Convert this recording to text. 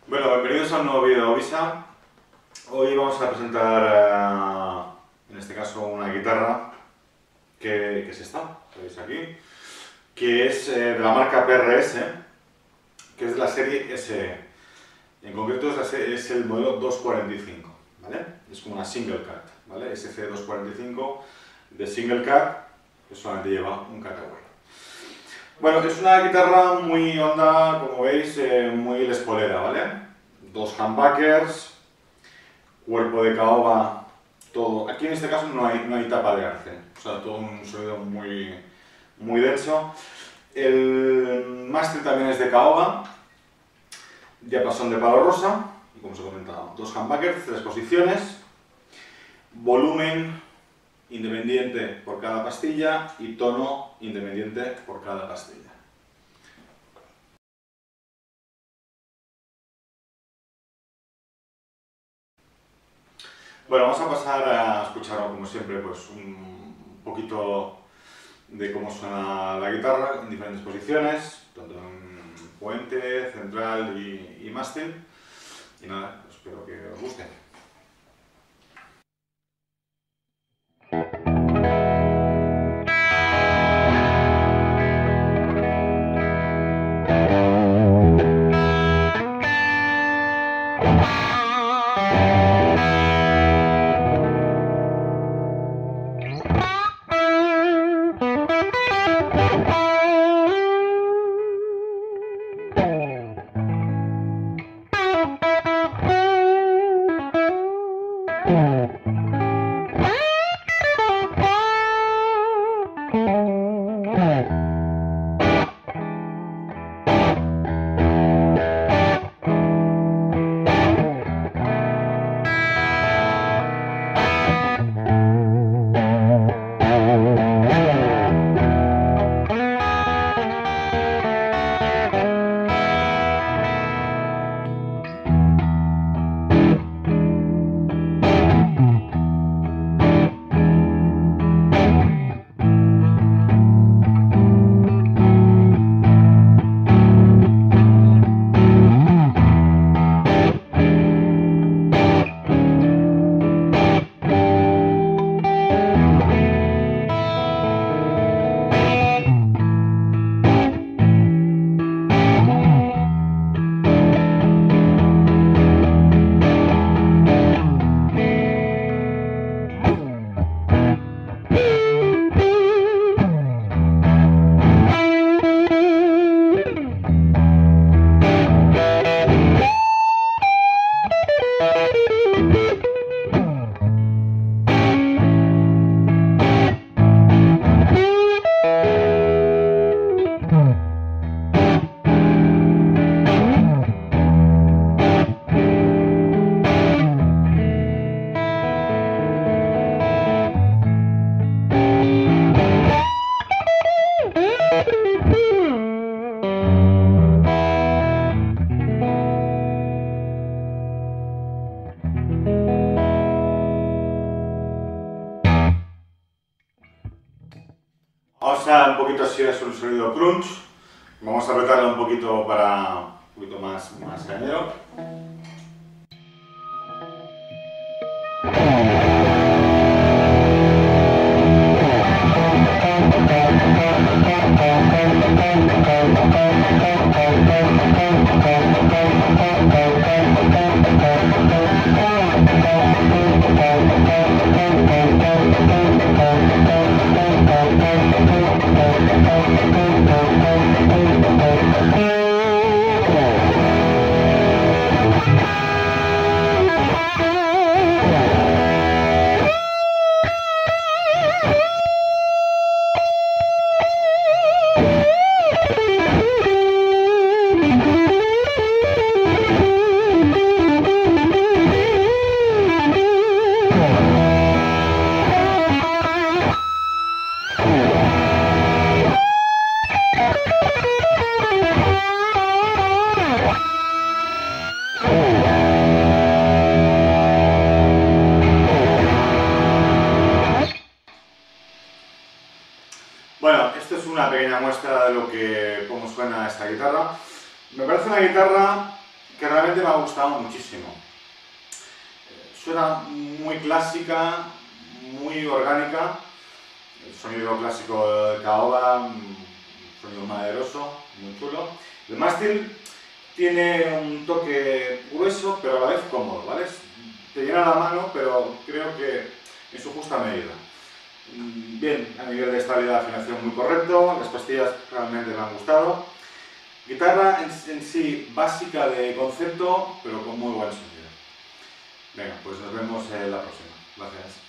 Bueno, bienvenidos a un nuevo vídeo de Ovisa. Hoy vamos a presentar, en este caso, una guitarra que es esta, que veis aquí, que es de la marca PRS, que es de la serie SE. En concreto es el modelo 245, ¿vale? Es como una single cut, ¿vale? SC245 de single cut, que solamente lleva un cutaway. Bueno, es una guitarra muy honda, como veis, muy Les Paulera, ¿vale? Dos humbuckers, cuerpo de caoba, todo. Aquí en este caso no hay tapa de arce, o sea, todo un sonido muy denso. El mástil también es de caoba, diapasón de palo rosa, y como os he comentado, dos humbuckers, 3 posiciones, volumen independiente por cada pastilla y tono independiente por cada pastilla. Bueno, vamos a pasar a escuchar, como siempre, pues un poquito de cómo suena la guitarra en diferentes posiciones, tanto en puente, central y mástil. Y nada, espero que os guste. Vamos a un poquito así, es un sonido crunch. Vamos a apretarlo un poquito para un poquito más cañero. Bueno, esto es una pequeña muestra de cómo suena esta guitarra. Me parece una guitarra que realmente me ha gustado muchísimo. Suena muy clásica, muy orgánica, el sonido clásico de caoba, un sonido maderoso, muy chulo. El mástil tiene un toque grueso, pero a la vez cómodo, ¿vale? Te llena la mano, pero creo que en su justa medida. Bien, a nivel de estabilidad, afinación muy correcto, las pastillas realmente me han gustado. Guitarra en sí básica de concepto, pero con muy buen sonido. Venga, pues nos vemos en la próxima. Gracias.